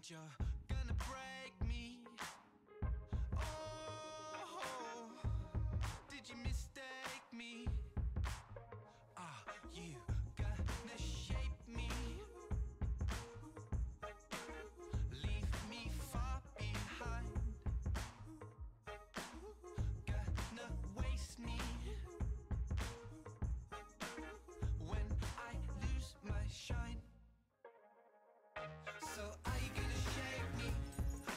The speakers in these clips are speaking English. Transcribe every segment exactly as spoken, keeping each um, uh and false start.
and you're gonna break me. Oh, did you mistake me? Are you gonna shape me? Leave me far behind? Gonna waste me when I lose my shine? So are you gonna shape me?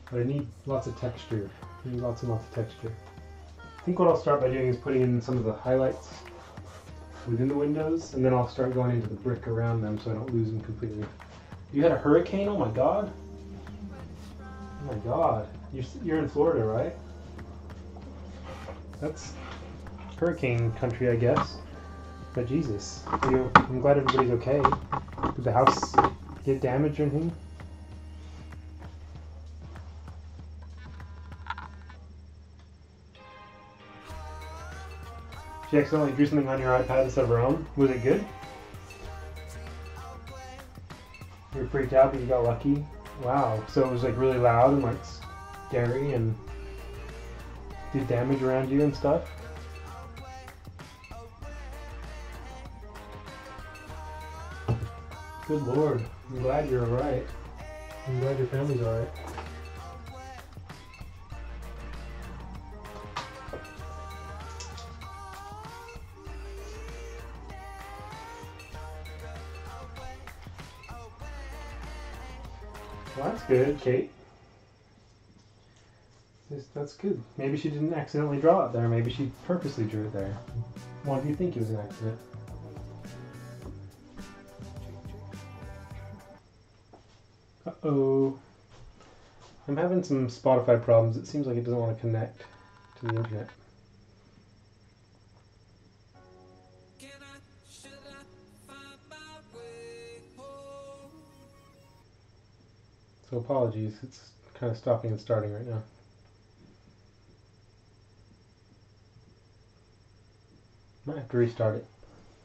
but I need lots of texture. I need lots and lots of texture. I think what I'll start by doing is putting in some of the highlights within the windows, and then I'll start going into the brick around them so I don't lose them completely. You had a hurricane? Oh my god. Oh my god. You're, you're in Florida, right? That's hurricane country, I guess. But Jesus. You, I'm glad everybody's okay. Did the house get damaged or anything? She accidentally drew something on your iPad instead of her own. Was it good? You were freaked out, but you got lucky. Wow. So it was like really loud and like scary and did damage around you and stuff. Good Lord. I'm glad you're alright. I'm glad your family's alright. Well, that's good, Kate. That's good. Maybe she didn't accidentally draw it there. Maybe she purposely drew it there. Why do you think it was an accident? Uh-oh. I'm having some Spotify problems. It seems like it doesn't want to connect to the internet. So apologies. It's kind of stopping and starting right now. Might have to restart it.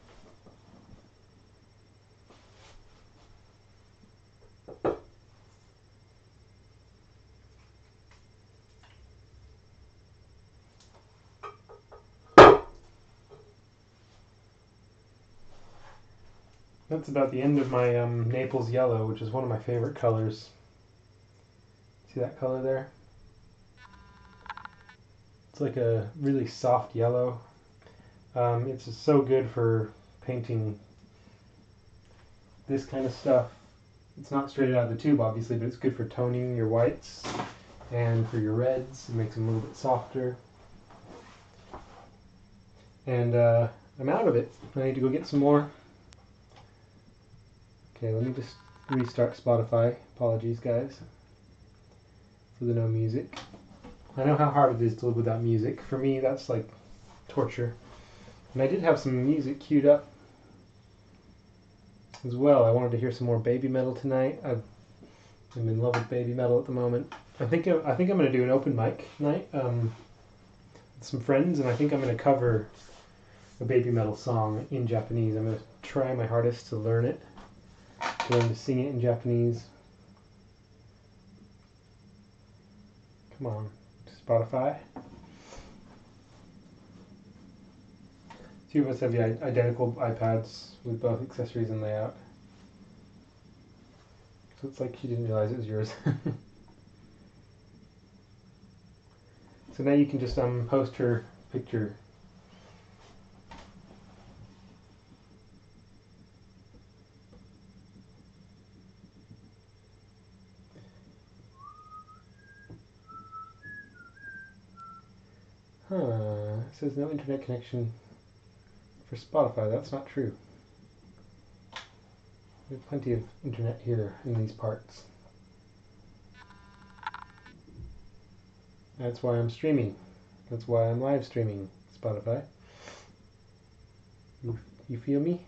That's about the end of my um, Naples yellow, which is one of my favorite colors. See that color there? It's like a really soft yellow. Um, it's just so good for painting this kind of stuff. It's not straight out of the tube, obviously, but it's good for toning your whites and for your reds. It makes them a little bit softer. And uh, I'm out of it. I need to go get some more. Okay, let me just restart Spotify. Apologies, guys, for the no music. I know how hard it is to live without music. For me, that's like torture. And I did have some music queued up as well. I wanted to hear some more Baby Metal tonight. I've, I'm in love with Baby Metal at the moment. I think I think I'm going to do an open mic night um, with some friends, and I think I'm going to cover a Baby Metal song in Japanese. I'm going to try my hardest to learn it, to learn to sing it in Japanese. Come on, Spotify. Two of us have the identical iPads with both accessories and layout. So it's like she didn't realize it was yours. So now you can just um post her picture. Huh, it says no internet connection for Spotify. That's not true. We have plenty of internet here in these parts. That's why I'm streaming. That's why I'm live streaming Spotify. You, you feel me?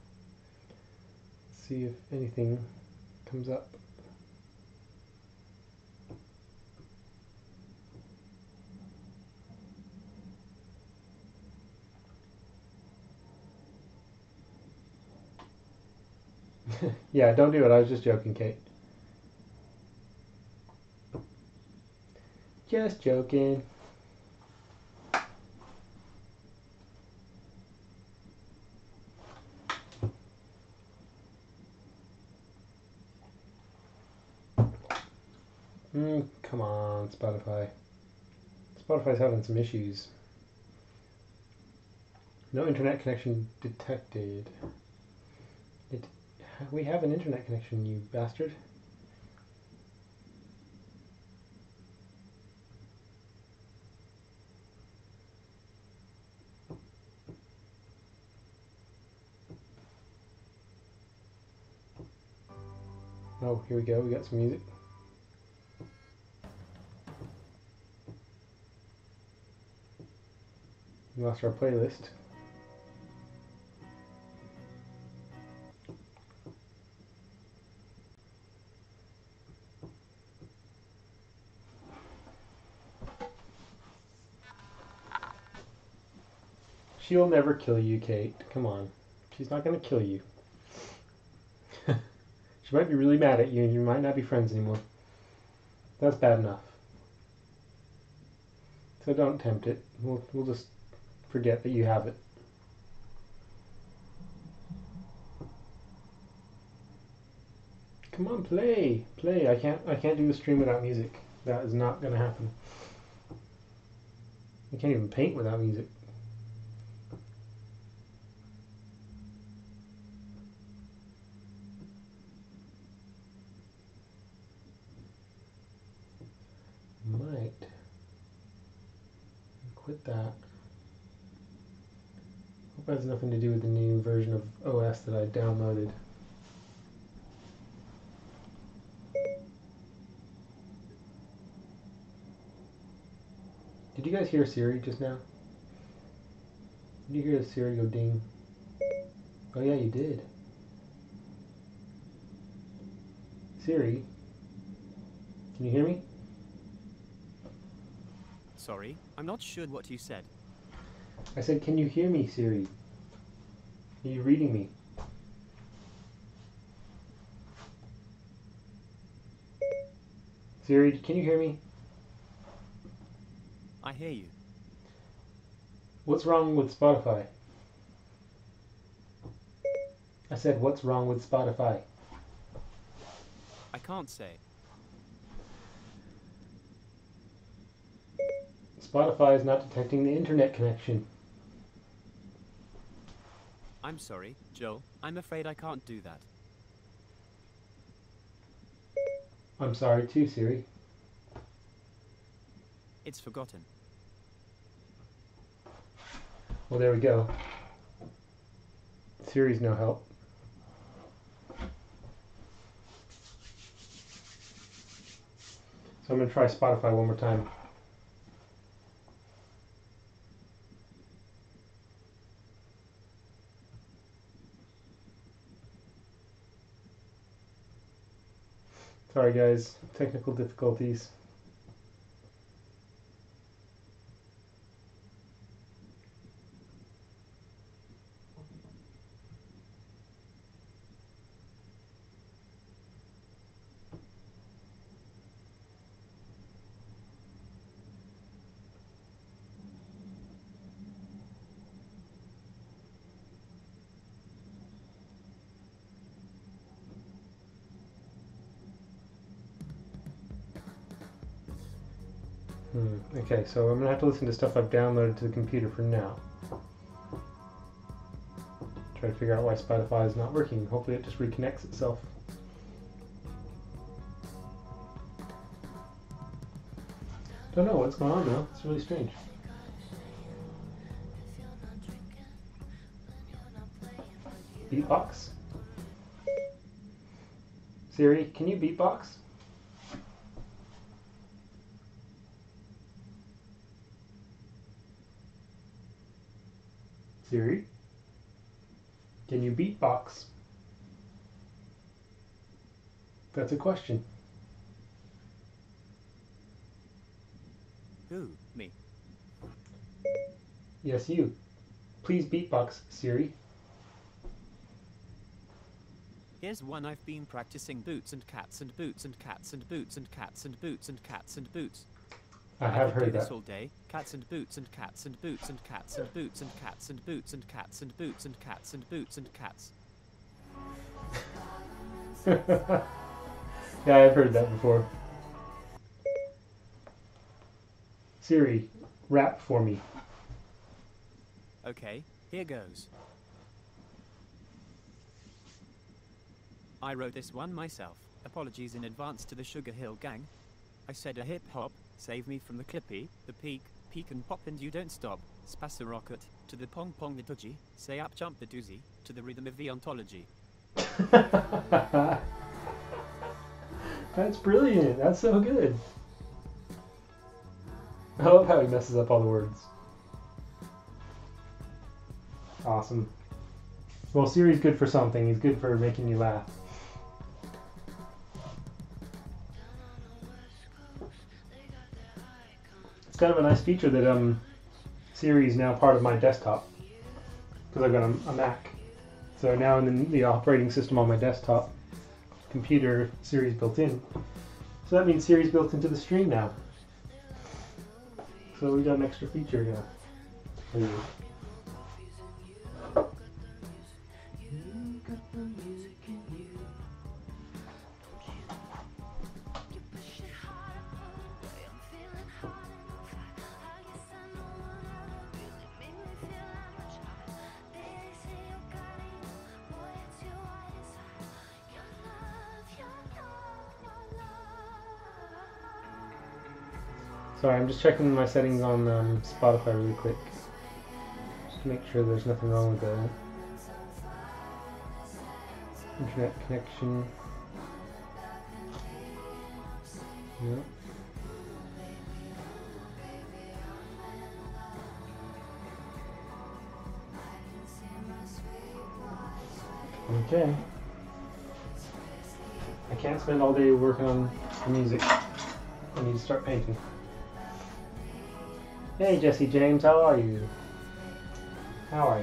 Let's see if anything comes up. Yeah, don't do it. I was just joking, Kate. Just joking. Mm, come on, Spotify. Spotify's having some issues. No internet connection detected. It, we have an internet connection, you bastard. Oh, here we go. We got some music. We lost our playlist. She'll never kill you, Kate. Come on. She's not going to kill you. She might be really mad at you and you might not be friends anymore. That's bad enough. So don't tempt it. We'll, we'll just forget that you have it. Come on, play. Play. I can't I can't do the stream without music. That is not going to happen. I can't even paint without music. Might quit that. Hope it has nothing to do with the new version of O S that I downloaded. Did you guys hear Siri just now? Did you hear Siri go ding? Oh yeah, you did. Siri, can you hear me? Sorry, I'm not sure what you said. I said, can you hear me, Siri? Are you reading me? Siri, can you hear me? I hear you. What's wrong with Spotify? I said, what's wrong with Spotify? I can't say. Spotify is not detecting the internet connection. I'm sorry, Joel. I'm afraid I can't do that. I'm sorry too, Siri. It's forgotten. Well, there we go. Siri's no help. So I'm going to try Spotify one more time. Sorry guys, technical difficulties. Hmm. Okay, so I'm gonna have to listen to stuff I've downloaded to the computer for now. Try to figure out why Spotify is not working. Hopefully it just reconnects itself. Don't know what's going on though. It's really strange. Beatbox? Siri, can you beatbox? Siri, can you beatbox? That's a question. Who? Me? Yes, you. Please beatbox, Siri. Here's one I've been practicing: boots and cats and boots and cats and boots and cats and boots and cats and boots. I have could do heard this that. all day. Cats and boots and cats and boots and cats and boots and cats and boots and cats and boots and cats and boots and cats. Yeah, I've heard that before. Siri, rap for me. Okay, here goes. I wrote this one myself. Apologies in advance to the Sugar Hill Gang. I said a hip hop, save me from the clippy, the peak, peak and pop and you don't stop. Spass a rocket, to the pong pong the doogie, say up jump the doozy, to the rhythm of the ontology. That's brilliant. That's so good. I love how he messes up all the words. Awesome. Well, Siri's good for something. He's good for making you laugh. It's kind of a nice feature that um, Siri is now part of my desktop because I've got a, a Mac. So now in the, the operating system on my desktop computer, Siri's built in. So that means Siri's built into the stream now. So we got an extra feature now. For you. Sorry, I'm just checking my settings on um, Spotify really quick. Just to make sure there's nothing wrong with the internet connection. Yep. Okay. I can't spend all day working on the music. I need to start painting. Hey Jesse James, how are you? How are you?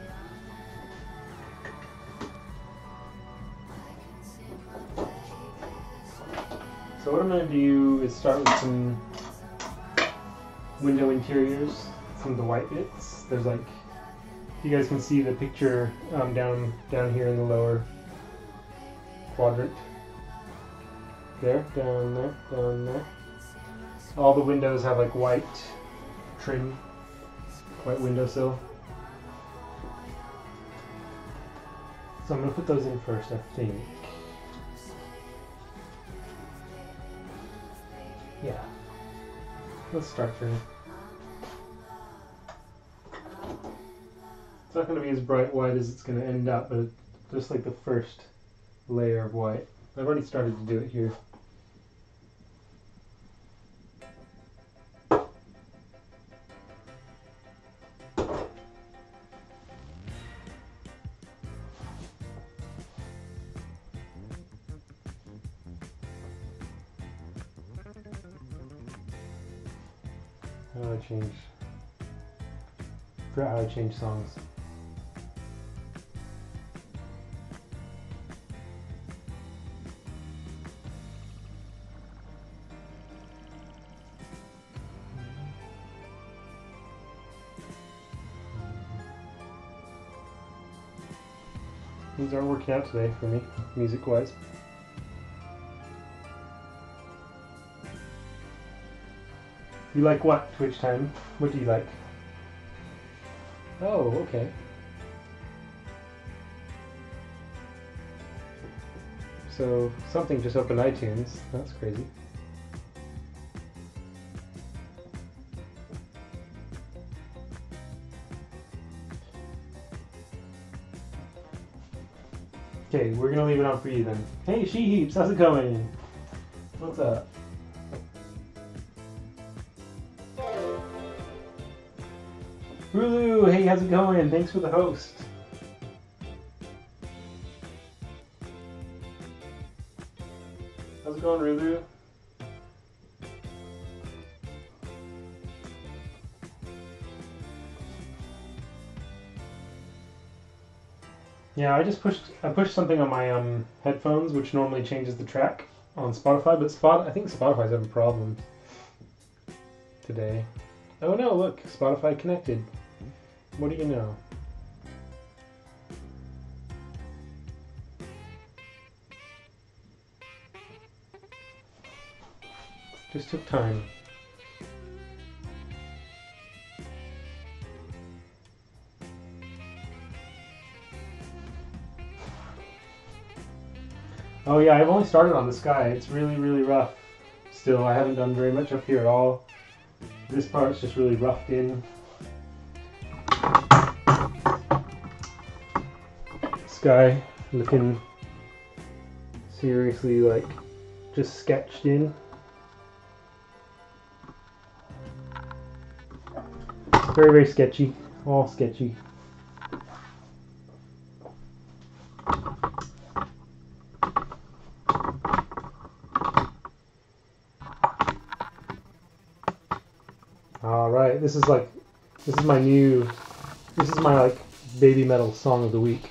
So what I'm going to do is start with some window interiors, some of the white bits. There's like, you guys can see the picture um, down down here in the lower quadrant. There, down there, down there. All the windows have like white trim, white windowsill. So I'm going to put those in first, I think. Yeah. Let's start there. It's not going to be as bright white as it's going to end up, but just like the first layer of white. I've already started to do it here. How do I change? I forgot how I change songs. Things aren't working out today for me, music-wise. You like what, Twitch time? What do you like? Oh, okay. So, something just opened iTunes. That's crazy. Okay, we're gonna leave it on for you then. Hey, She-Heaps, how's it going? What's up? Rulu, hey, how's it going? Thanks for the host. How's it going, Rulu? Yeah, I just pushed I pushed something on my um headphones, which normally changes the track on Spotify, but Spot I think Spotify's having problems today. Oh no, look, Spotify connected. What do you know? Just took time. Oh yeah, I've only started on the sky. It's really, really rough. Still, I haven't done very much up here at all. This part's just really roughed in. Sky looking seriously like just sketched in. Very, very sketchy. All sketchy. All right, this is like, this is my new, this is my like baby metal song of the week.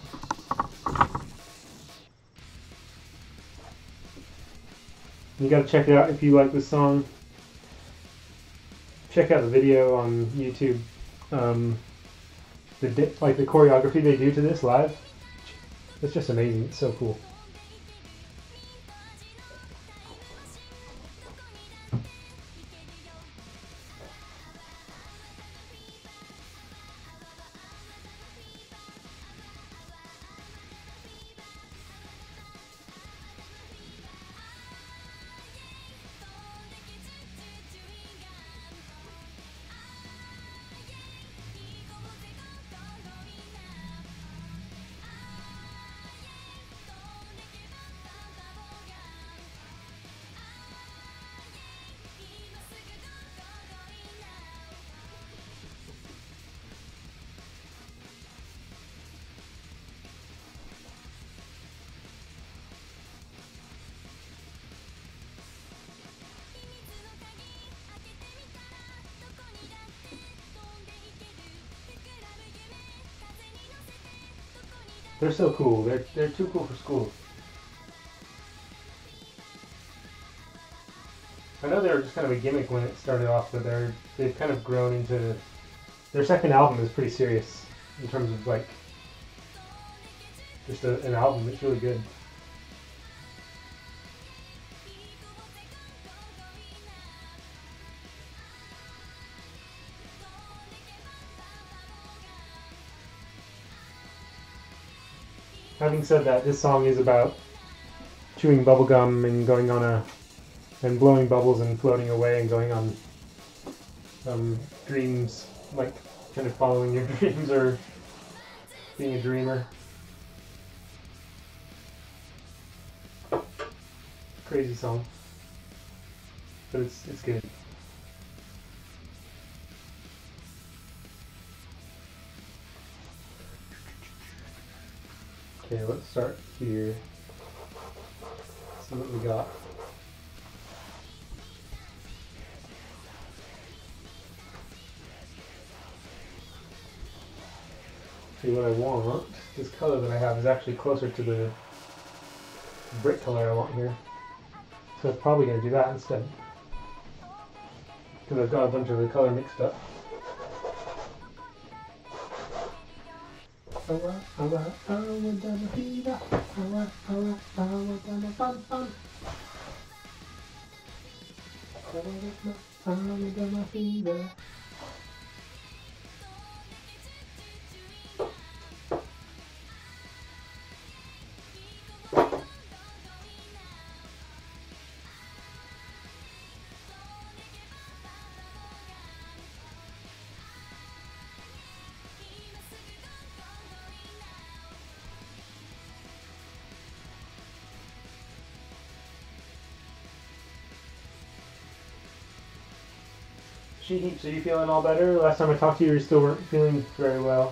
You gotta check it out if you like this song. Check out the video on YouTube. Um, the di- like the choreography they do to this live, it's just amazing. It's so cool. They're so cool. They're they're too cool for school. I know they were just kind of a gimmick when it started off, but they're they've kind of grown into. Their second album is pretty serious in terms of like just a, an album. It's really good. Having said that, this song is about chewing bubblegum and going on a and blowing bubbles and floating away and going on um, dreams, like kind of following your dreams or being a dreamer. Crazy song, but it's it's good. Okay, let's start here. See what we got. See what I want. This color that I have is actually closer to the brick color I want here. So I'm probably going to do that instead. Because I've got a bunch of the color mixed up. Awa, awa, awa, dama, fever. Awa, awa, awa, dama, fun, fun. Awa, awa, dama, fever. She Heaps, are you feeling all better? Last time I talked to you, you still weren't feeling very well.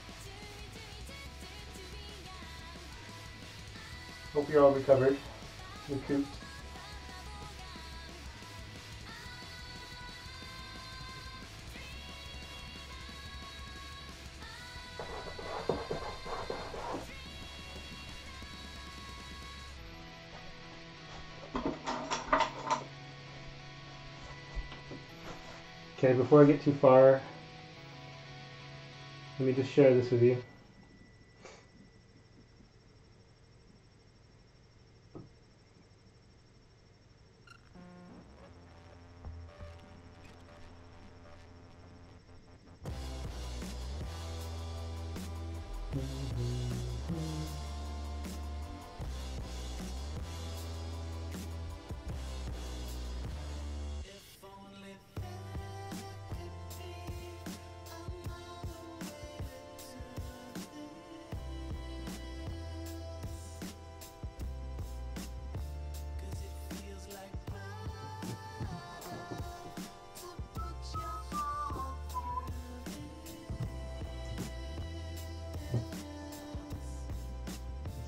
Hope you're all recovered, recouped. Okay, before I get too far, let me just share this with you.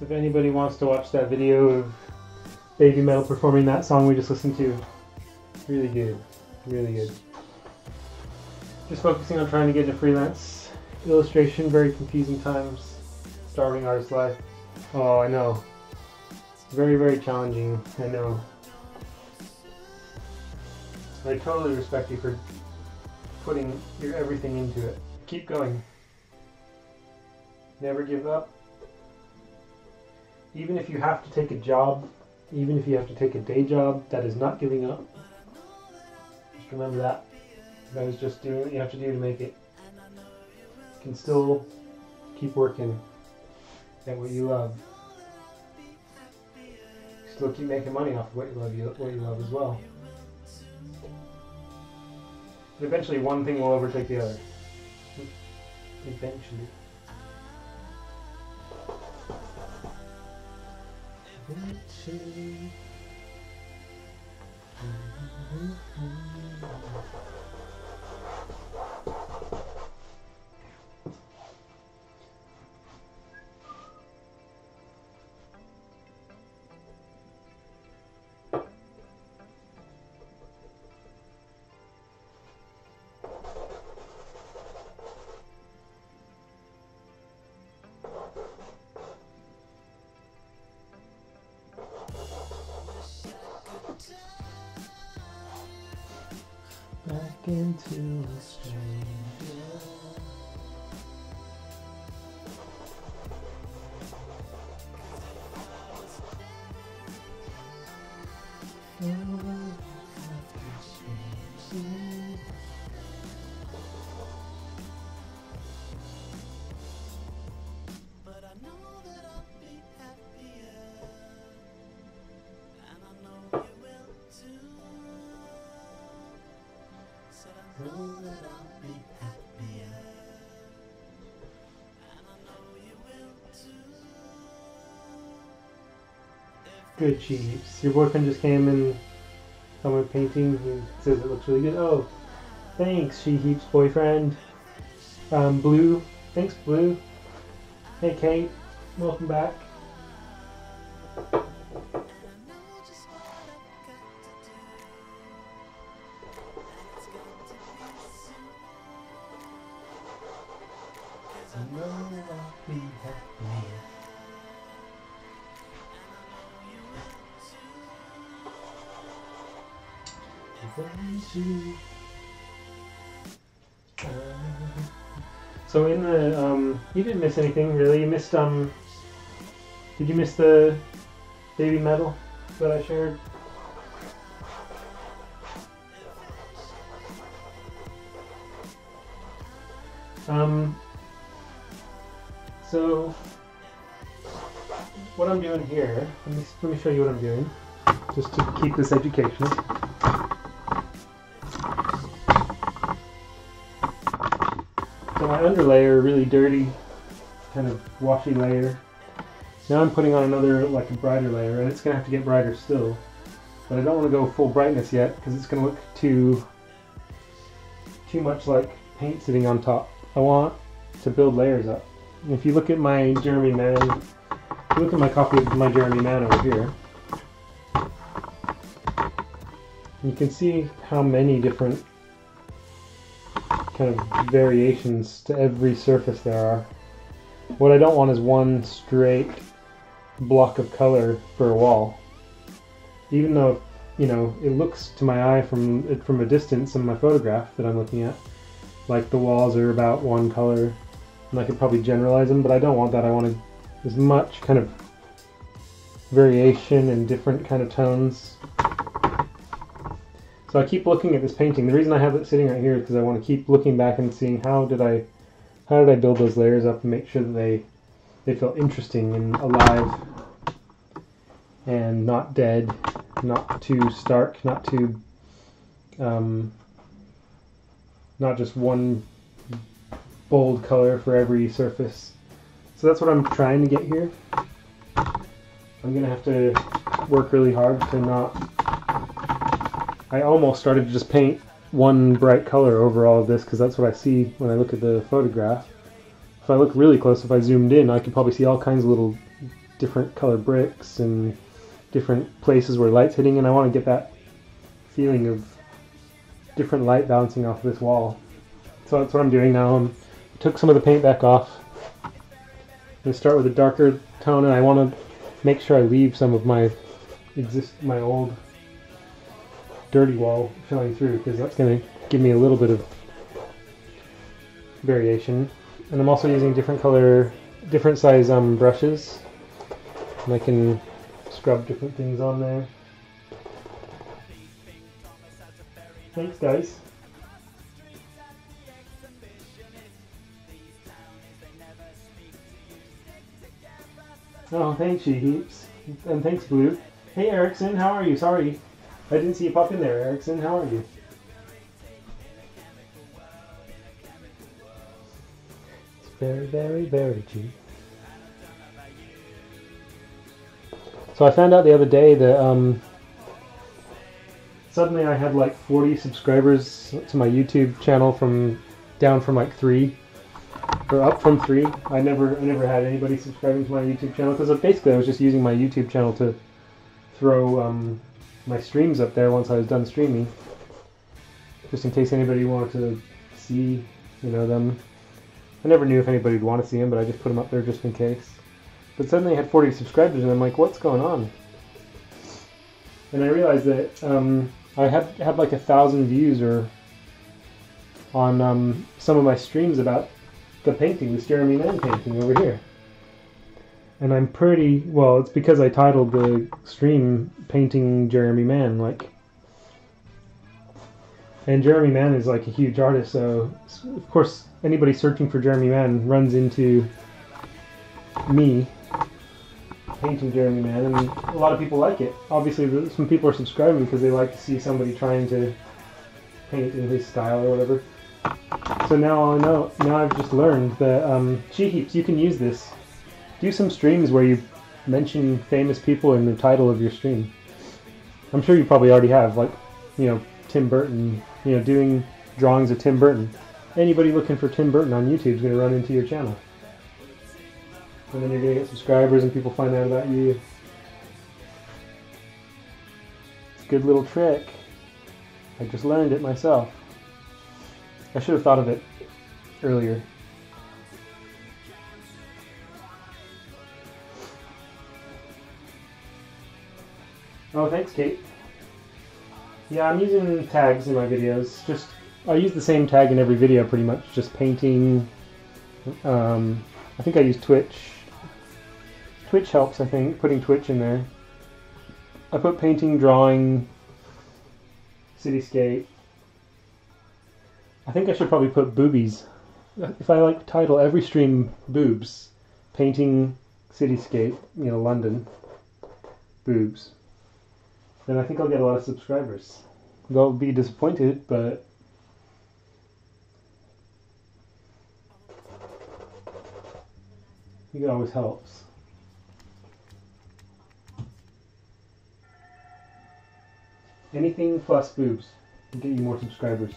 So if anybody wants to watch that video of Baby Metal performing that song we just listened to, really good, really good. Just focusing on trying to get into freelance illustration, very confusing times, starving artist life. Oh, I know. Very, very challenging, I know. I totally respect you for putting your everything into it. Keep going. Never give up. Even if you have to take a job, even if you have to take a day job, that is not giving up. Just remember that. That is just doing what you have to do to make it. You can still keep working at what you love. You still keep making money off of what you love, you, what you love as well. But eventually one thing will overtake the other. Eventually. Eventually. Back into a stranger. But I know that I'll be happier, and I know you will too. Said I know that I'll be happier, and I know you will too. Good, Chiefs. Your boyfriend just came and saw my painting. He says it looks really good. Oh, thanks, She Heaps boyfriend. Um, Blue. Thanks, Blue. Hey, Kate. Welcome back. I know I'll be happy. Eventually. So in the um, you didn't miss anything really. You missed um. Did you miss the Baby Metal that I shared? Um. So what I'm doing here, let me let me show you what I'm doing, just to keep this educational. So my underlayer, really dirty, kind of washy layer. Now I'm putting on another, like a brighter layer, and it's gonna have to get brighter still. But I don't want to go full brightness yet, because it's gonna look too, too much like paint sitting on top. I want to build layers up. And if you look at my Jeremy Man, if you look at my copy of my Jeremy Man over here, you can see how many different kind of variations to every surface there are. What I don't want is one straight block of color for a wall. Even though, you know, it looks to my eye from from a distance in my photograph that I'm looking at, like the walls are about one color, and I could probably generalize them, but I don't want that. I want as much kind of variation and different kind of tones. So I keep looking at this painting. The reason I have it sitting right here is because I want to keep looking back and seeing how did I how did I build those layers up and make sure that they they feel interesting and alive and not dead, not too stark, not too um, not just one bold color for every surface. So that's what I'm trying to get here. I'm gonna have to work really hard to not. I almost started to just paint one bright color over all of this because that's what I see when I look at the photograph. If I look really close, if I zoomed in, I could probably see all kinds of little different color bricks and different places where light's hitting, and I want to get that feeling of different light bouncing off this wall. So that's what I'm doing now. I took some of the paint back off. I'm going to start with a darker tone, and I want to make sure I leave some of my exist my old dirty wall showing through, because that's going to give me a little bit of variation. And I'm also using different color, different size um, brushes, and I can scrub different things on there. Thanks, guys. Oh, thanks, She Heaps. And thanks, Blue. Hey, Erickson, how are you? Sorry, I didn't see you pop in there, Erickson. How are you? It's very, very, very cheap. So I found out the other day that um, suddenly I had like forty subscribers to my YouTube channel, from down from like three, or up from three. I never, I never had anybody subscribing to my YouTube channel, because basically I was just using my YouTube channel to throw um, my streams up there once I was done streaming, just in case anybody wanted to see, you know, them. I never knew if anybody would want to see them, but I just put them up there just in case. But suddenly I had forty subscribers, and I'm like, what's going on? And I realized that um, I had had like a thousand views or on um, some of my streams about the painting, this Jeremy Mann painting over here. And I'm pretty, well, it's because I titled the stream Painting Jeremy Mann, like, and Jeremy Mann is like a huge artist, so of course anybody searching for Jeremy Mann runs into me painting Jeremy Mann, and a lot of people like it. Obviously some people are subscribing because they like to see somebody trying to paint in his style or whatever. So now I know, now I've just learned that um, She Heaps, you can use this. Do some streams where you mention famous people in the title of your stream. I'm sure you probably already have, like, you know, Tim Burton, you know, doing drawings of Tim Burton. Anybody looking for Tim Burton on YouTube is going to run into your channel. And then you're going to get subscribers and people find out about you. It's a good little trick. I just learned it myself. I should have thought of it earlier. Oh, thanks, Kate. Yeah, I'm using tags in my videos. Just I use the same tag in every video, pretty much. Just painting. Um, I think I use Twitch. Twitch helps, I think, putting Twitch in there. I put painting, drawing, cityscape. I think I should probably put boobies. If I like title every stream boobs, painting, cityscape, you know, London, boobs, then I think I'll get a lot of subscribers. They'll be disappointed, but I think it always helps. Anything plus boobs will get you more subscribers.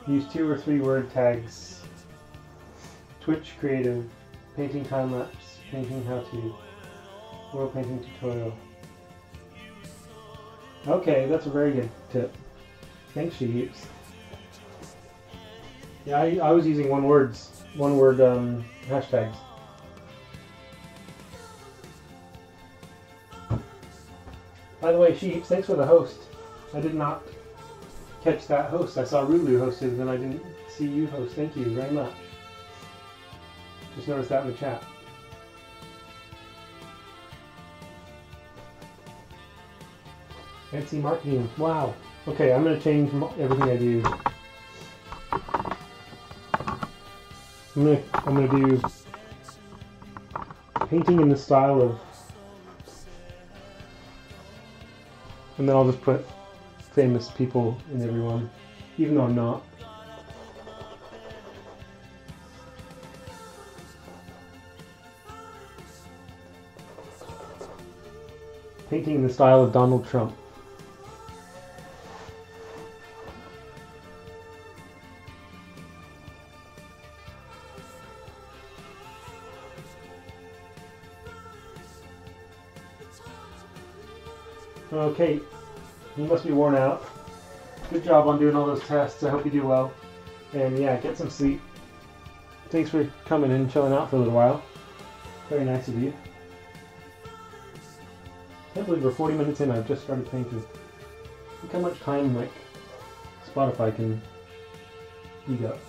Use two or three word tags. Twitch creative. Painting time lapse. Painting how to. World painting tutorial. Okay, that's a very good tip. Thanks, Sheeps. Yeah, I, I was using one words, one word um, hashtags. By the way, Sheeps, thanks for the host. I did not catch that host. I saw Rulu hosted, and then I didn't see you host. Thank you very much. Just noticed that in the chat. Etsy marketing. Wow. Okay, I'm gonna change everything I do. I'm gonna I'm gonna do painting in the style of, and then I'll just put famous people in everyone, even though I'm not. Painting in the style of Donald Trump. Okay, you must be worn out. Good job on doing all those tests. I hope you do well. And yeah, get some sleep. Thanks for coming in and chilling out for a little while. Very nice of you. Can't believe we're forty minutes in. I've just started painting. Look how much time like Spotify can eat up.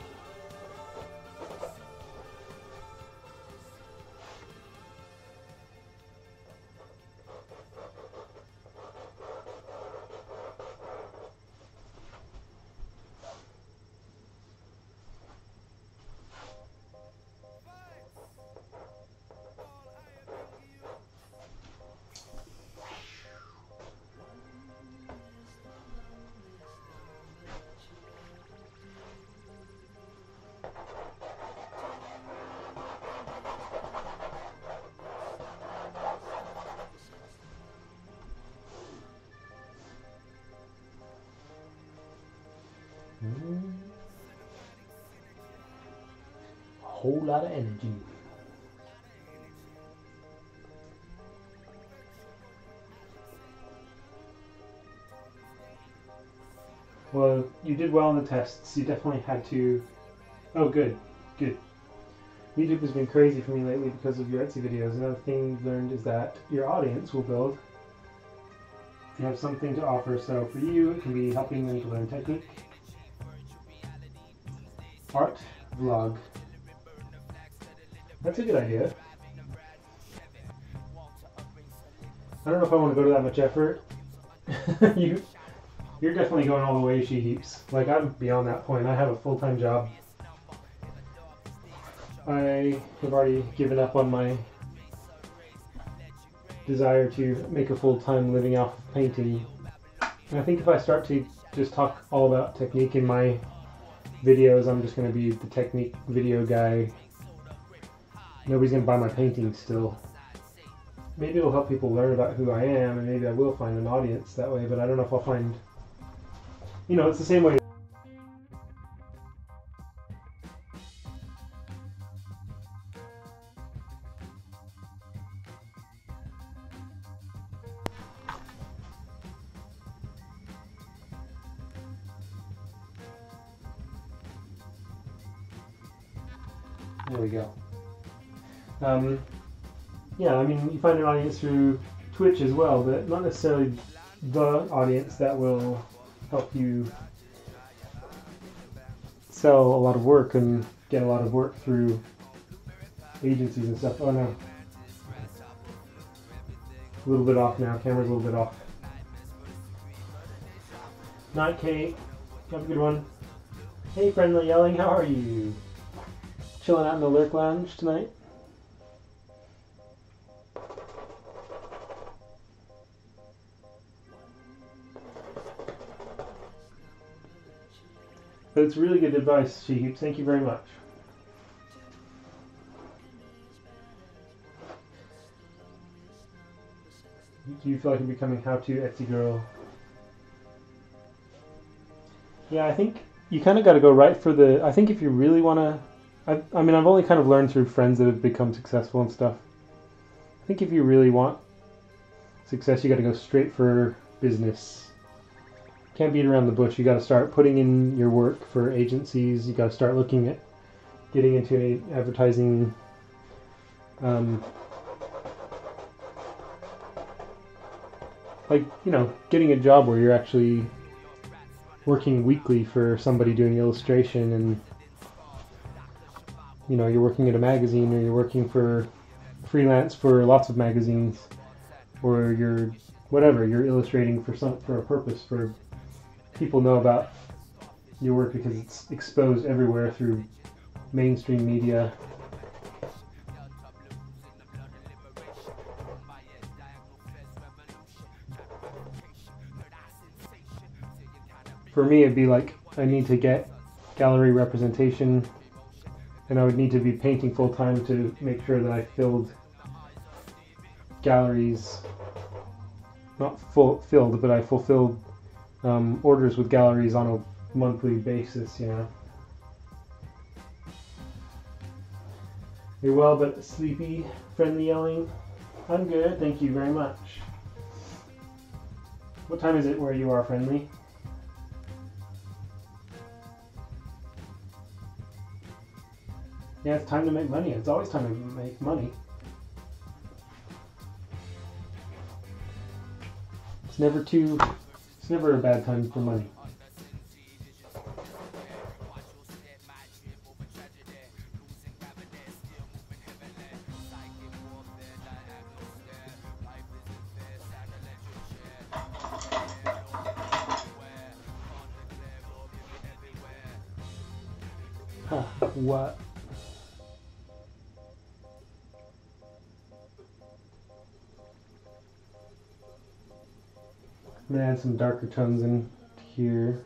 A whole lot of energy. Well, you did well in the tests. You definitely had to... Oh, good. Good. YouTube has been crazy for me lately because of your Etsy videos. Another thing you've learned is that your audience will build if you have something to offer. So for you, it can be helping them to learn technique. Art vlog. That's a good idea. I don't know if I want to go to that much effort. you, you're definitely going all the way, She Heaps. Like, I'm beyond that point. I have a full-time job. I have already given up on my desire to make a full-time living off of painting. And I think if I start to just talk all about technique in my videos, I'm just going to be the technique video guy. Nobody's going to buy my paintings still. Maybe it'll help people learn about who I am, and maybe I will find an audience that way, but I don't know if I'll find... You know, it's the same way. There we go. Um, yeah, I mean, you find an audience through Twitch as well, but not necessarily the audience that will help you sell a lot of work and get a lot of work through agencies and stuff. Oh no. A little bit off now. Camera's a little bit off. Night, Kate. Have a good one. Hey, Friendly Yelling, how are you? Chilling out in the Lurk Lounge tonight? That's really good advice, She Heaps. Thank you very much. Do you feel like you're becoming how-to Etsy girl? Yeah, I think you kind of got to go right for the. I think if you really want to, I, I mean, I've only kind of learned through friends that have become successful and stuff. I think if you really want success, you got to go straight for business. Can't beat around the bush. You got to start putting in your work for agencies. You got to start looking at getting into an advertising. Um, like, you know, getting a job where you're actually working weekly for somebody doing illustration, and you know, you're working at a magazine, or you're working for freelance for lots of magazines, or you're whatever, you're illustrating for some for a purpose, for people know about your work because it's exposed everywhere through mainstream media. For me, it'd be like, I need to get gallery representation, and I would need to be painting full time to make sure that I filled galleries, not full filled, but I fulfilled um, orders with galleries on a monthly basis, you know. You're well, but sleepy, friendly yelling. I'm good, thank you very much. What time is it where you are, friendly? Yeah, it's time to make money. It's always time to make money. It's never too, it's never a bad time for money. Huh, what? I'm gonna add some darker tones in here.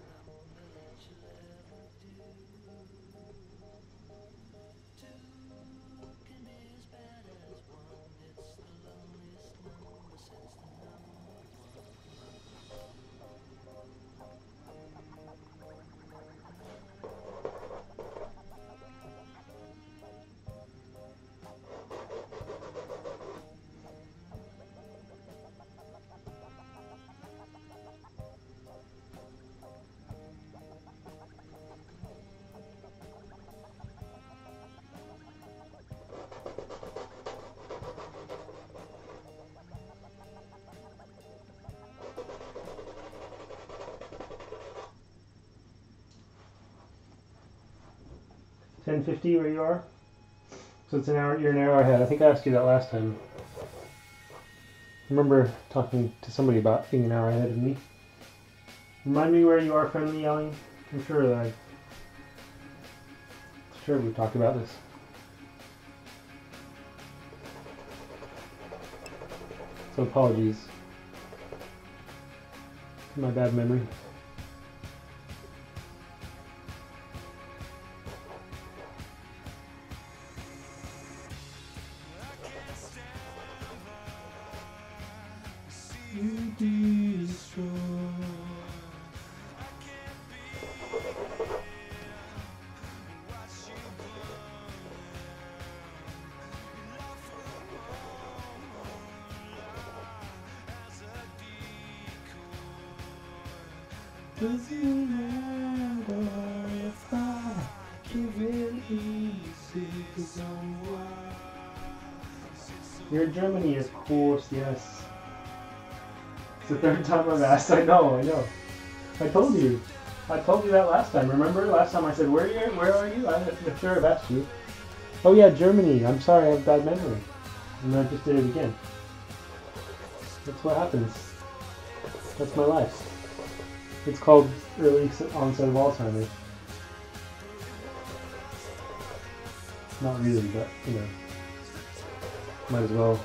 ten fifty where you are? So it's an hour, you're an hour ahead. I think I asked you that last time. I remember talking to somebody about being an hour ahead of me. Remind me where you are, friendly yelling. I'm sure that I... I'm sure we've talked about this. So apologies for my bad memory. You destroy. Doesn't matter if I give it easy, 'cause I'm wild. You're in Germany, of course, yes. It's the third time I've asked. I know, I know. I told you. I told you that last time. Remember last time I said, where are you? Where are you? I'm sure I've asked you. Oh yeah, Germany. I'm sorry, I have bad memory. And I just did it again. That's what happens. That's my life. It's called early onset of Alzheimer's. Not really, but, you know, might as well.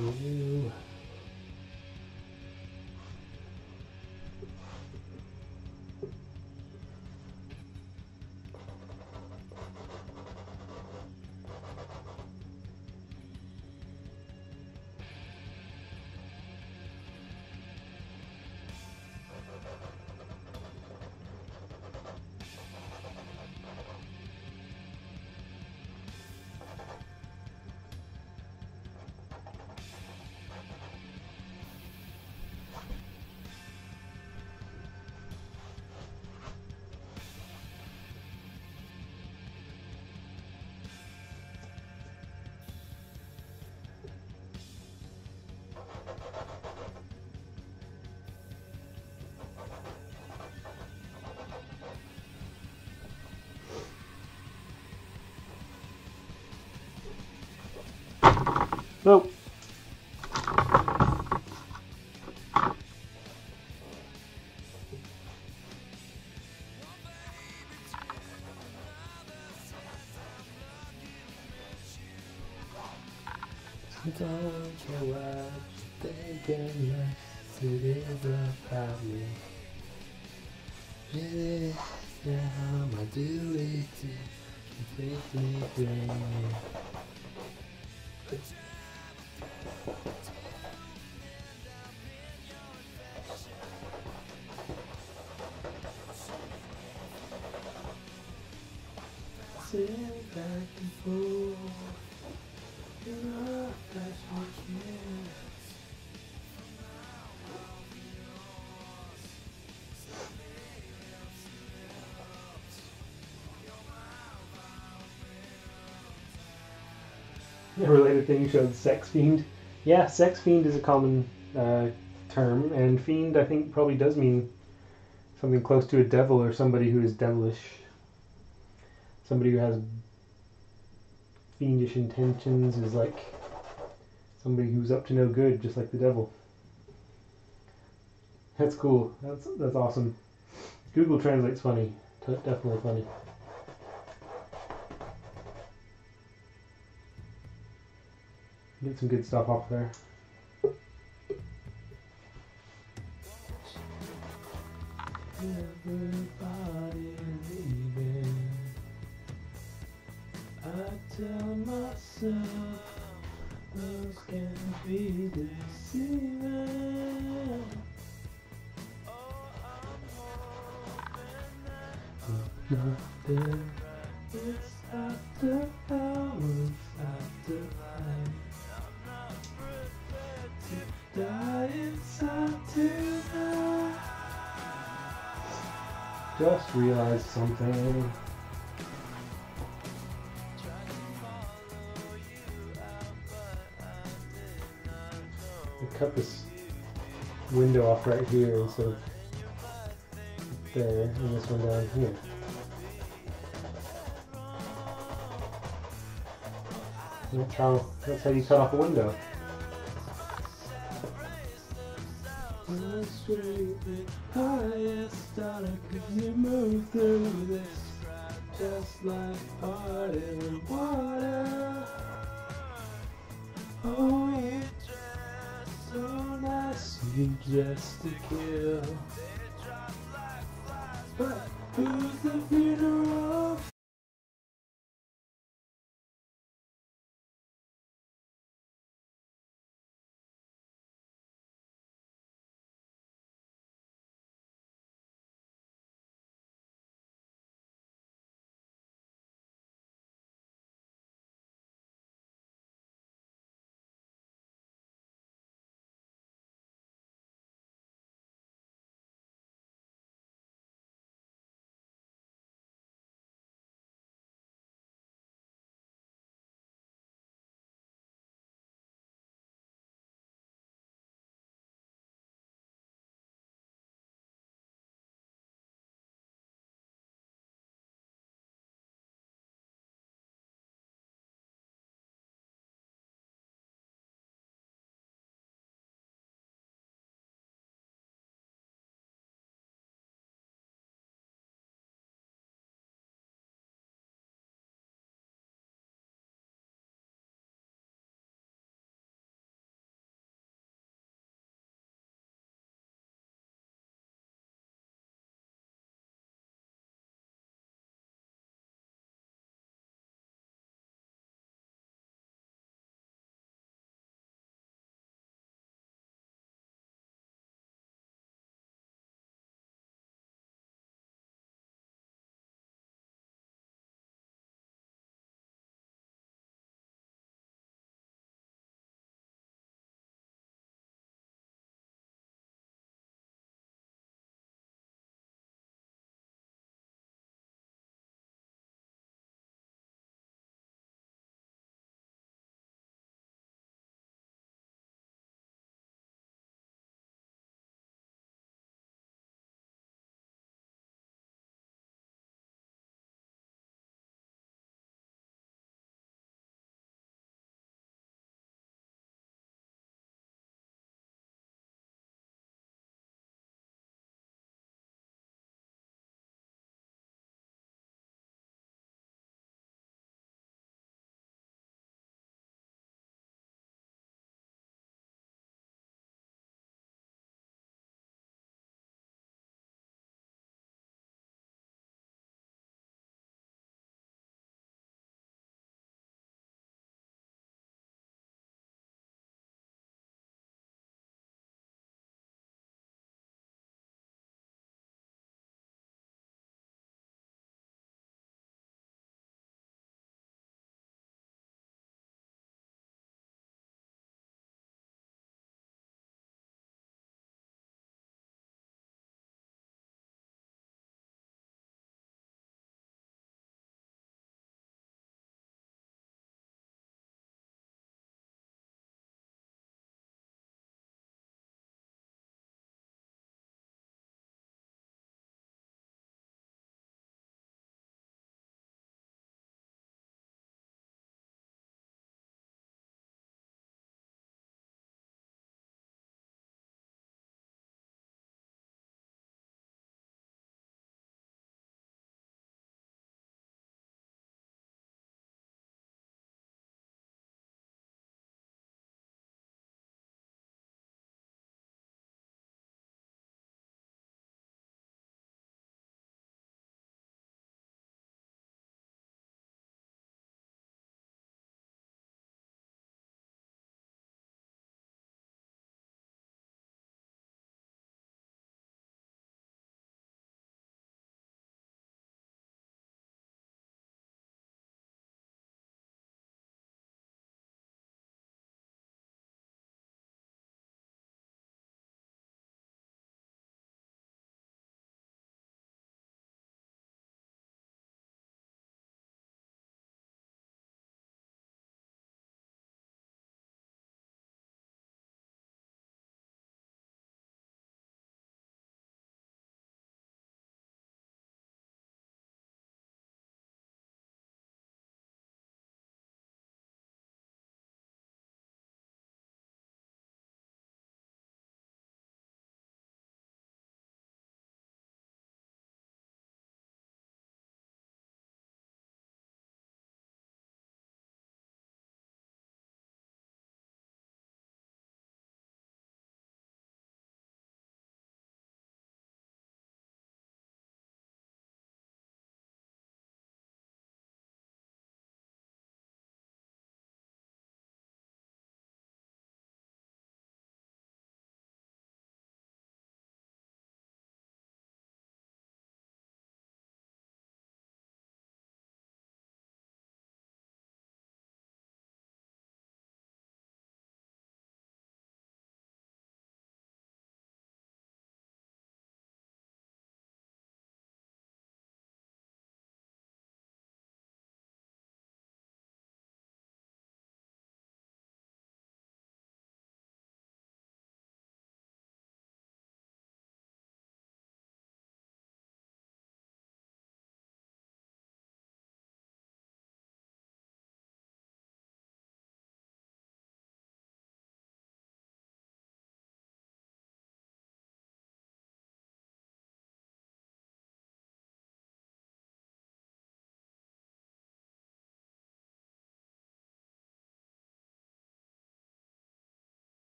you. No. Don't care what you think unless it is about me. Really, yeah, my duty to completely bring you. Sit back and forth. You're a special kiss. A related thing showed sex fiend. Yeah, sex fiend is a common uh, term, and fiend I think probably does mean something close to a devil or somebody who is devilish. Somebody who has fiendish intentions is like somebody who's up to no good, just like the devil. That's cool. That's that's awesome. Google Translate's funny. T- definitely funny. Get some good stuff off there. Everybody leaving. I tell myself those can be deceiving. Nothing is after hours, after life. Die inside tonight. Just realized something. I cut this window off right here instead of there, and this one down here. That's how, that's how you cut off a window. Highest dollar, could you move through this just like part in water? Oh, you dress so nice, you just to kill. But who's the funeral?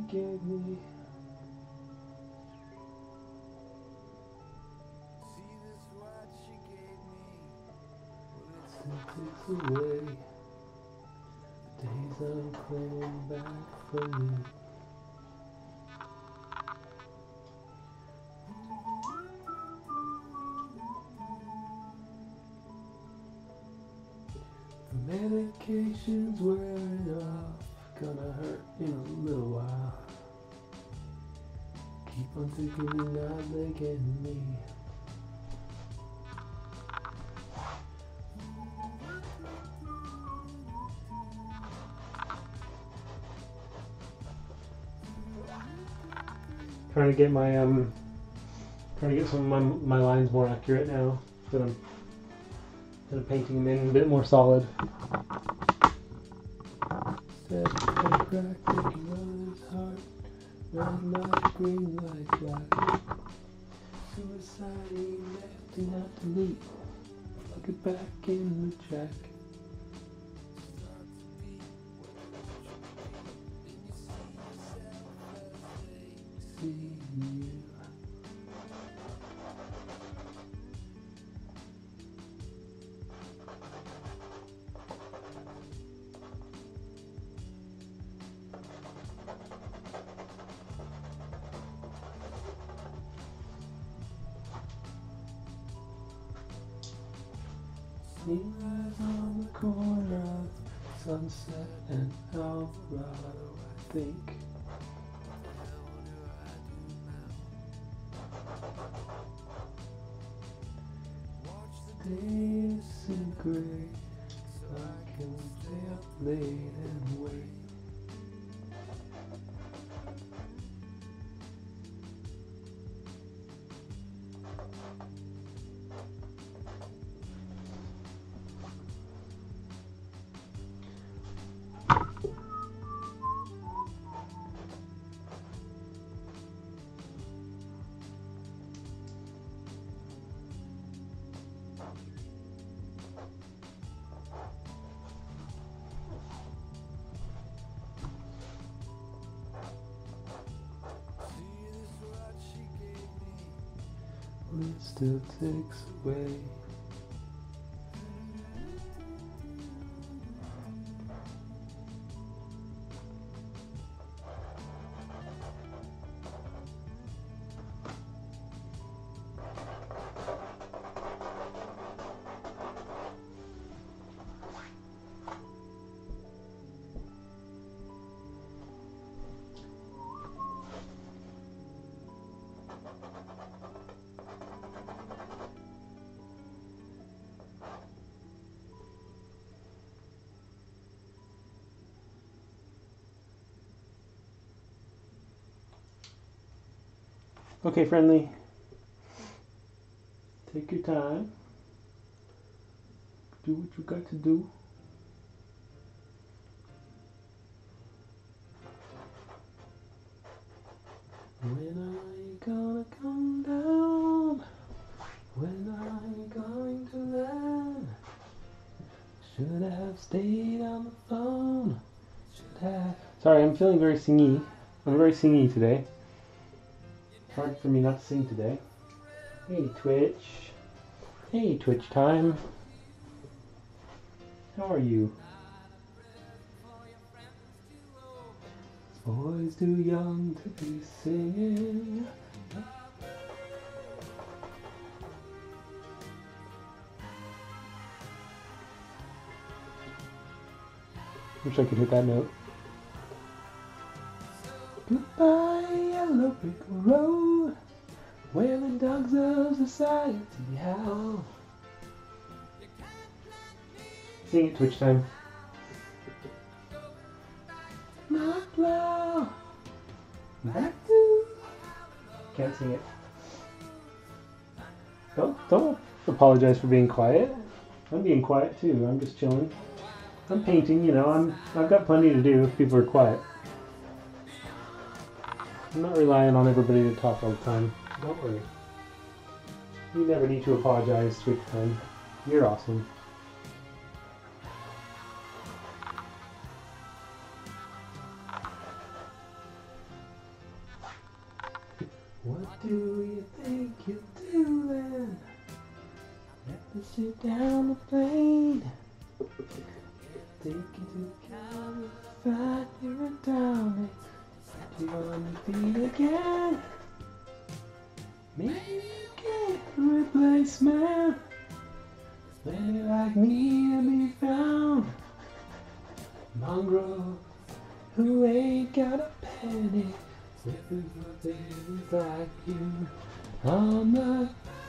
gave me. Still takes away days I'm claiming back from me. The medication's wearing off, gonna hurt in a little while. Keep on thinking you're not making me. Trying to get my um, trying to get some of my my lines more accurate now that I'm that I'm painting them in a bit more solid. Said I cracked taking his heart, red light, green light, black. Suicide email, do not delete. Plug it back in the jack. See you. Sunrise on the corner of Sunset and Alvarado, I think. Days in gray, so I can stay up late and wait. It still takes away. Okay, friendly. Take your time. Do what you got to do. When are you gonna come down? When are you going to land? Should have stayed on the phone. Should have. Sorry, I'm feeling very singy. I'm very singy today. It's hard for me not to sing today. Hey Twitch. Hey Twitch time. How are you? Boys too young to be singing. Wish I could hit that note. Goodbye, yellow brick road, where the dogs of society howl. Sing it Twitch time. Not loud. Back to. Can't sing it. Don't don't apologize for being quiet. I'm being quiet too. I'm just chilling. I'm painting, you know. I'm I've got plenty to do if people are quiet. I'm not relying on everybody to talk all the time. Don't worry. You never need to apologize, Twitch time. You're awesome. you think you're doing? Let me sit down the plane. Take you to California, you're down. Set you on your feet again. Maybe you get a replacement. Plenty like me to be found. Mongrel who ain't got a penny. Looking for babies like you on the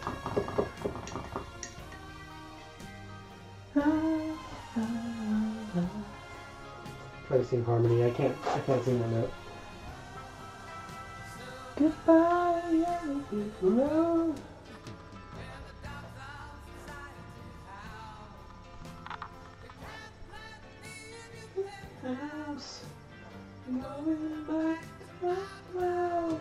ah, ah, ah. Try to sing harmony. I can't. I can't sing that note. Goodbye, yellow brick road. House, going back to my well.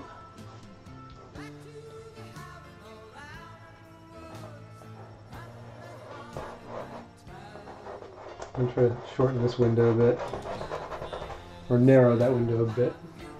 I'm trying to shorten this window a bit, or narrow that window a bit.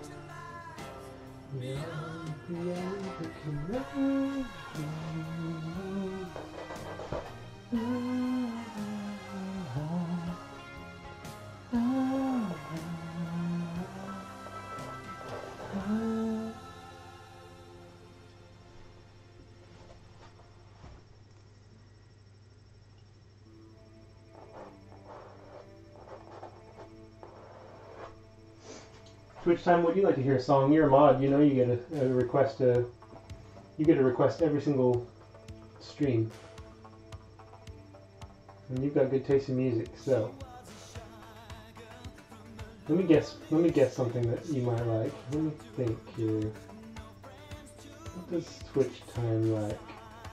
Twitch time, would you like to hear a song? You're a mod, you know you get a, a request a, you get a request every single stream. And you've got good taste in music, so let me guess let me guess something that you might like. Let me think here. What does Twitch time like?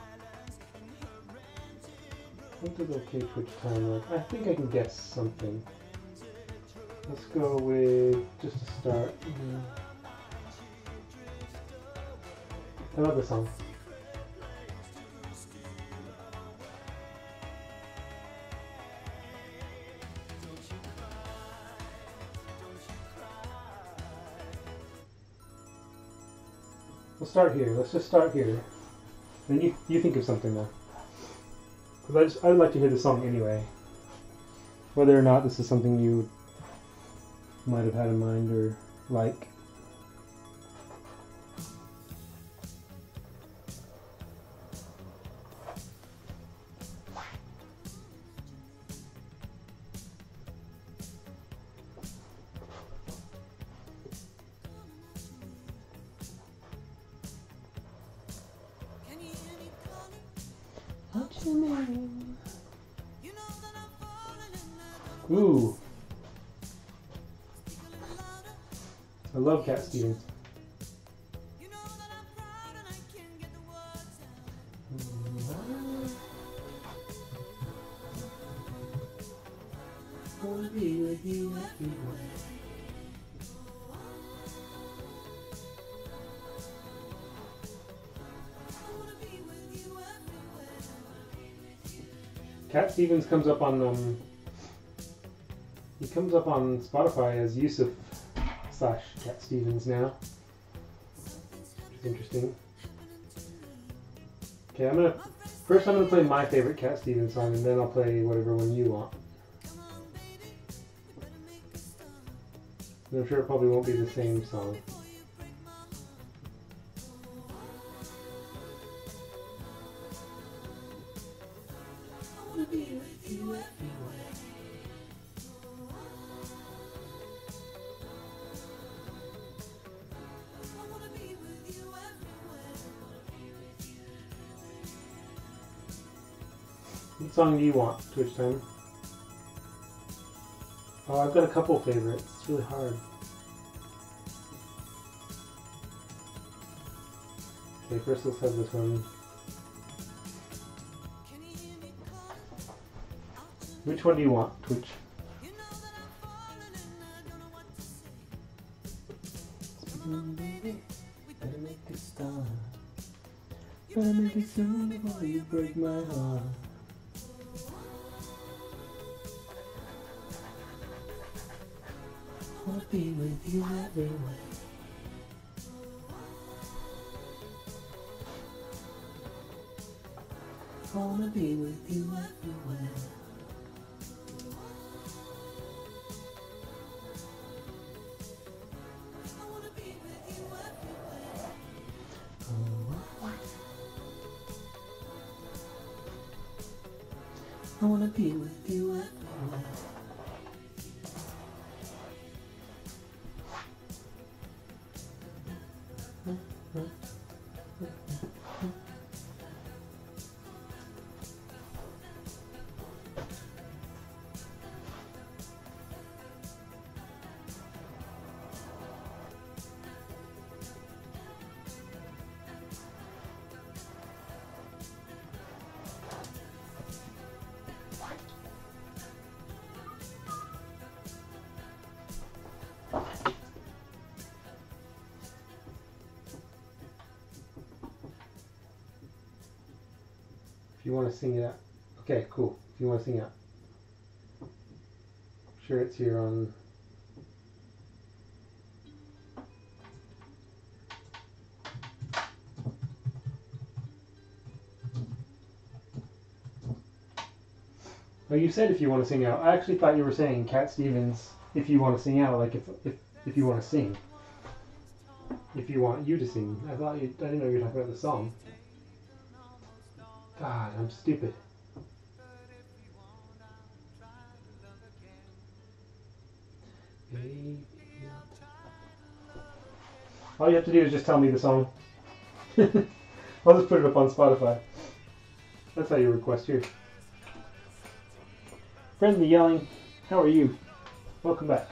What does okay Twitch time like? I think I can guess something. Let's go with just a start. Mm-hmm. How about this song? We'll start here. Let's just start here. Then you you think of something now. Because I just I would like to hear the song anyway. Whether or not this is something you might have had in mind or like. What's your name? Ooh. I love Cat Stevens. Wanna be with you everywhere. Cat Stevens comes up on um he comes up on Spotify as Yusuf slash Cat Stevens now. Which is interesting. Okay, I'm gonna first I'm gonna play my favorite Cat Stevens song and then I'll play whatever one you want. And I'm sure it probably won't be the same song. What song do you want, Twitch time? Oh, I've got a couple favorites. It's really hard. Okay, first let's have this one. Which one do you want, Twitch? Better make it stop. Better make it soon before you break my heart. Wanna be with you everywhere. I wanna be with you everywhere. I wanna be with you everywhere. If you want to sing it out. Okay, cool. If you want to sing it out. Sure it's here on... Oh, you said if you want to sing out. I actually thought you were saying Cat Stevens, if you want to sing out, like if if, if you want to sing. If you want you to sing. I thought you, I didn't know you were talking about the song. God, I'm stupid. Baby. All you have to do is just tell me the song. I'll just put it up on Spotify. That's how you request here. Friendly Yelling, how are you? Welcome back.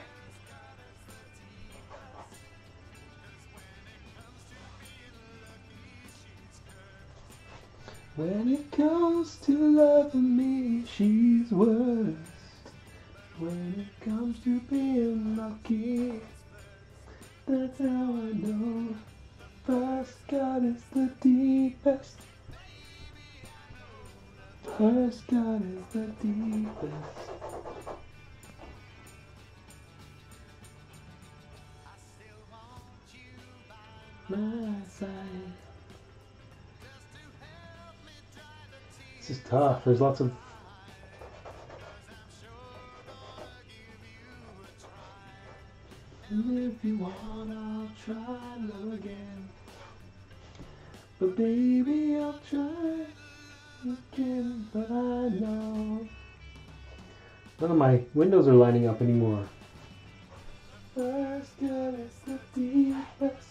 When it comes to loving me, she's worst. When it comes to being lucky, that's how I know. First God is the deepest. First God is the deepest. My side. This is tough. There's lots of... And if you want, I'll try love again. But baby, I'll try again. But I know none of my windows are lining up anymore. First God is the deepest.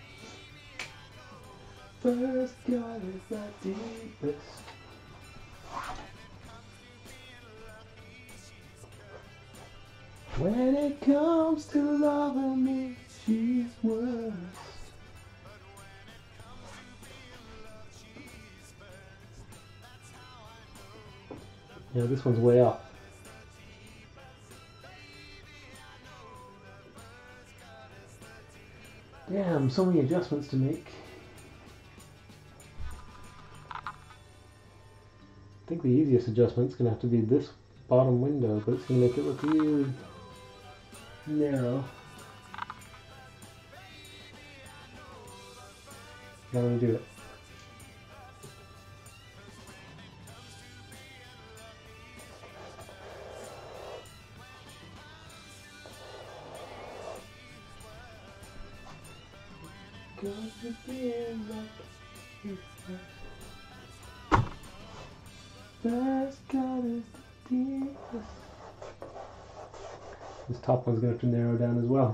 First God is the deepest. When it comes to loving me, she's worse. Yeah, this one's way up. Damn, so many adjustments to make. I think the easiest adjustment's gonna have to be this bottom window, but it's gonna make it look really narrow. I'm gonna do it. Best God is the deepest. This top one's gonna have to narrow down as well.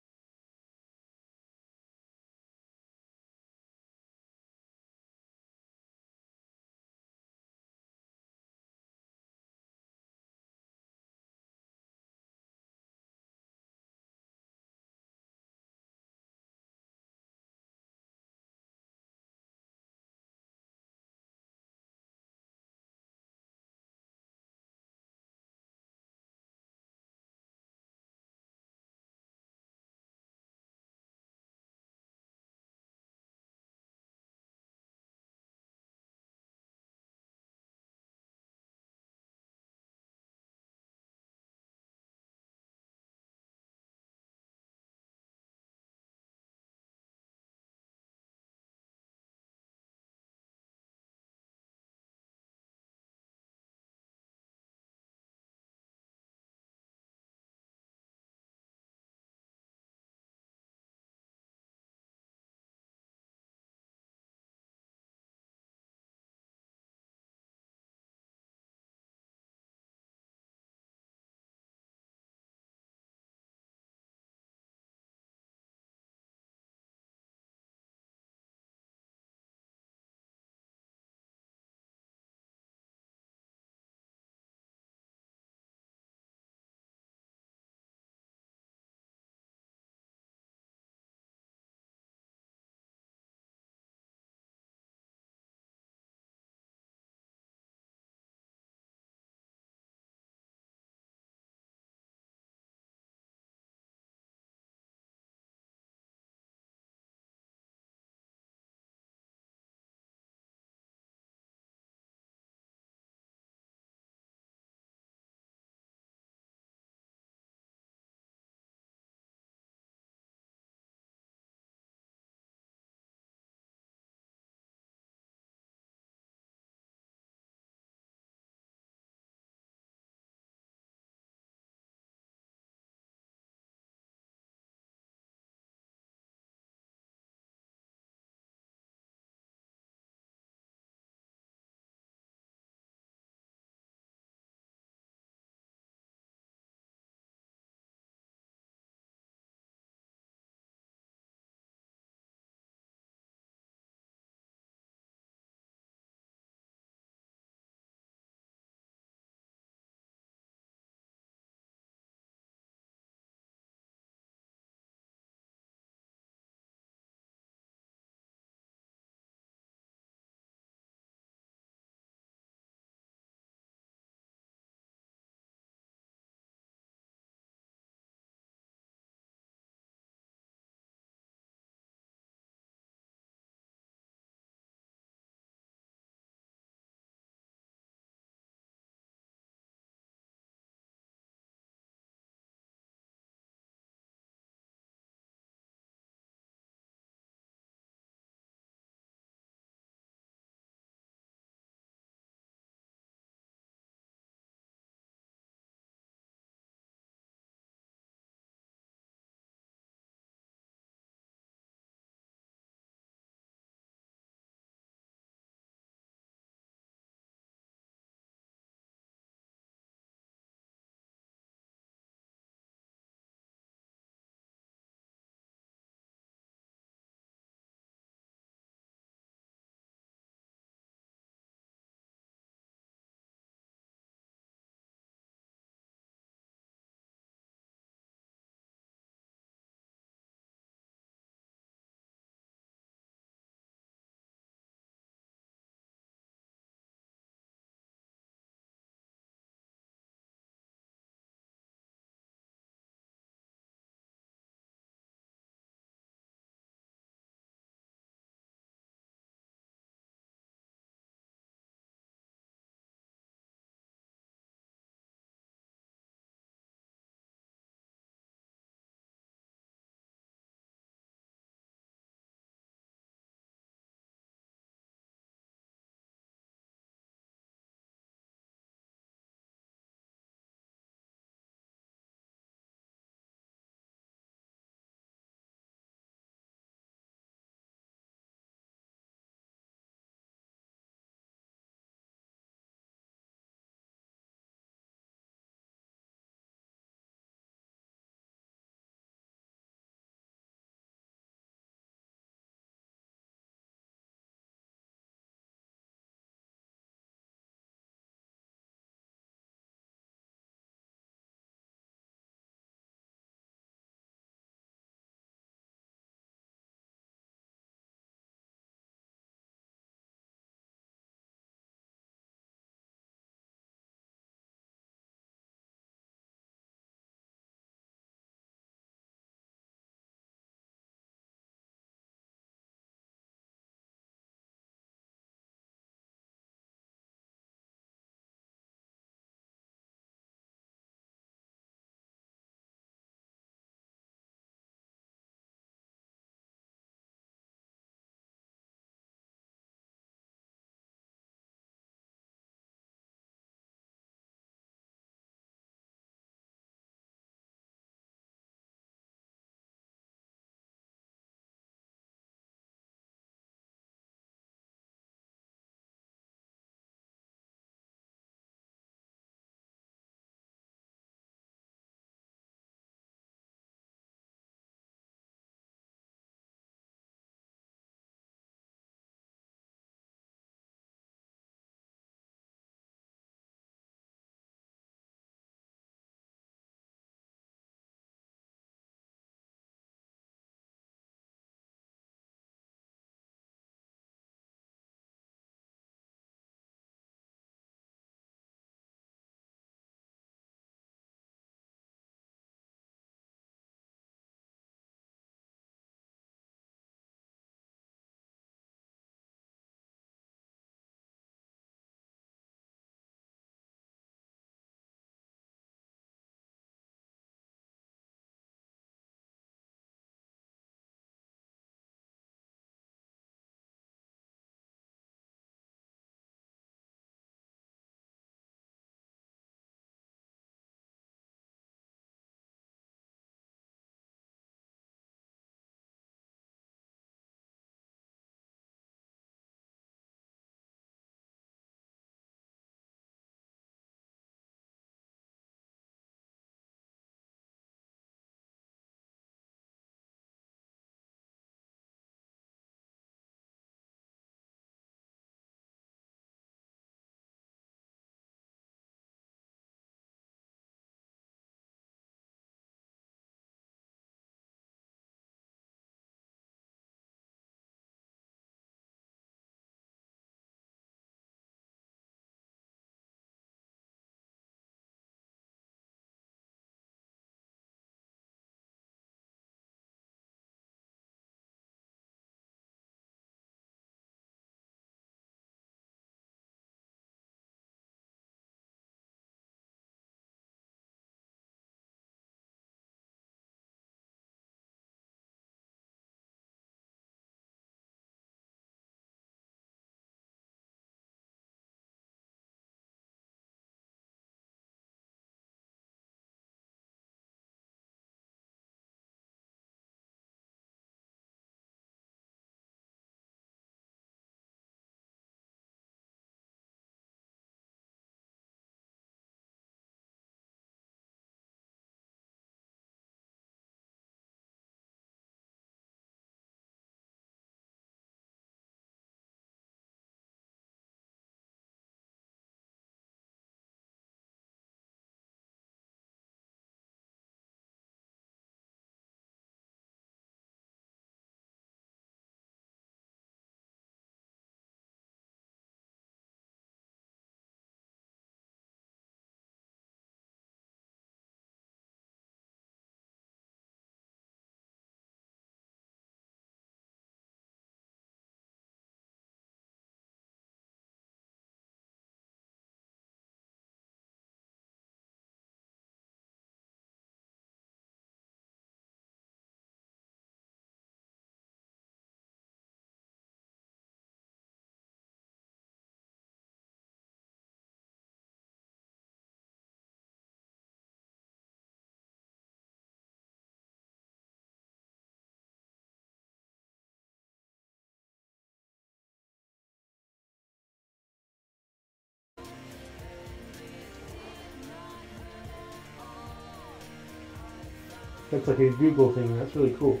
That's like a Google thing. That's really cool.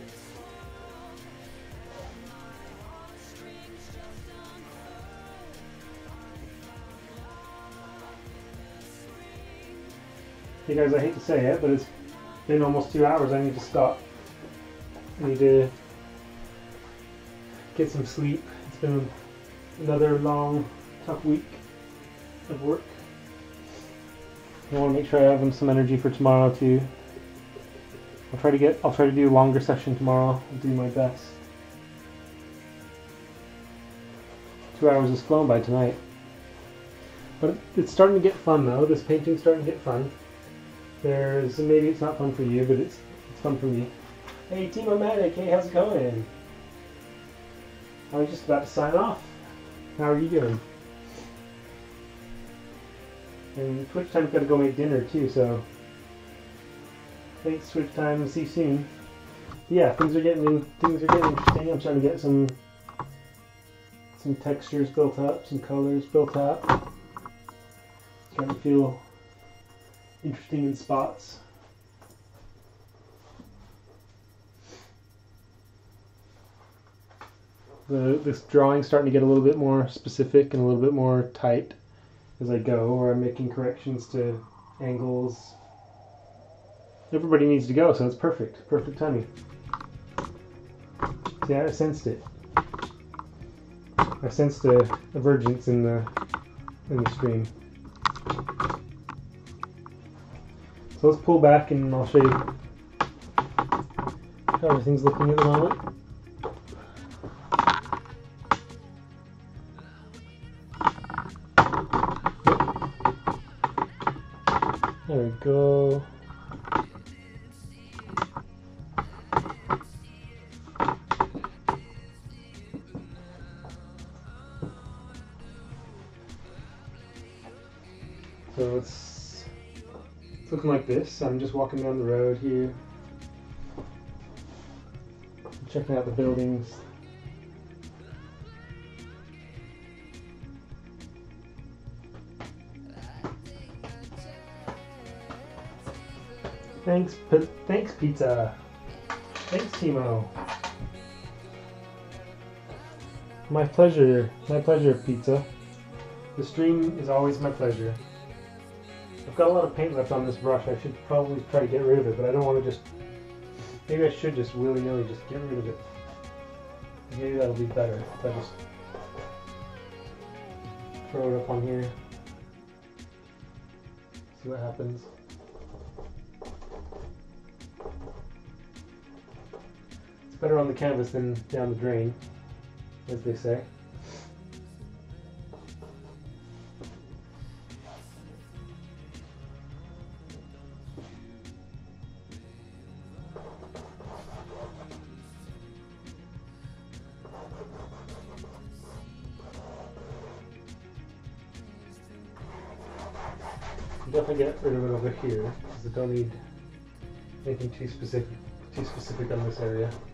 Hey guys, I hate to say it, but it's been almost two hours. I need to stop. I need to get some sleep. It's been another long, tough week of work. I want to make sure I have some energy for tomorrow too. I'll try to get. I'll try to do a longer session tomorrow. I'll do my best. Two hours has flown by tonight, but it's starting to get fun though. This painting's starting to get fun. There's maybe it's not fun for you, but it's it's fun for me. Hey, Timo Matic. Hey, how's it going? I was just about to sign off. How are you doing? And Twitch Time's got to go make dinner too, so thanks Twitch Time. See you soon. Yeah, things are getting things are getting interesting. I'm trying to get some some textures built up, some colors built up. Starting to feel interesting in spots. The this drawing's starting to get a little bit more specific and a little bit more tight as I go, where I'm making corrections to angles. Everybody needs to go, so it's perfect. Perfect timing. See, I sensed it. I sensed a divergence in the in the stream. So let's pull back and I'll show you how everything's looking at the moment. There we go. So it's, it's looking like this. I'm just walking down the road here, checking out the buildings. Thanks, p thanks, pizza. Thanks, Timo. My pleasure. My pleasure, pizza. The stream is always my pleasure. I've got a lot of paint left on this brush. I should probably try to get rid of it, but I don't want to just... Maybe I should just willy-nilly just get rid of it. Maybe that'll be better if I just throw it up on here. See what happens. It's better on the canvas than down the drain, as they say. Definitely get rid of it over here because I don't need anything too specific, too specific on this area.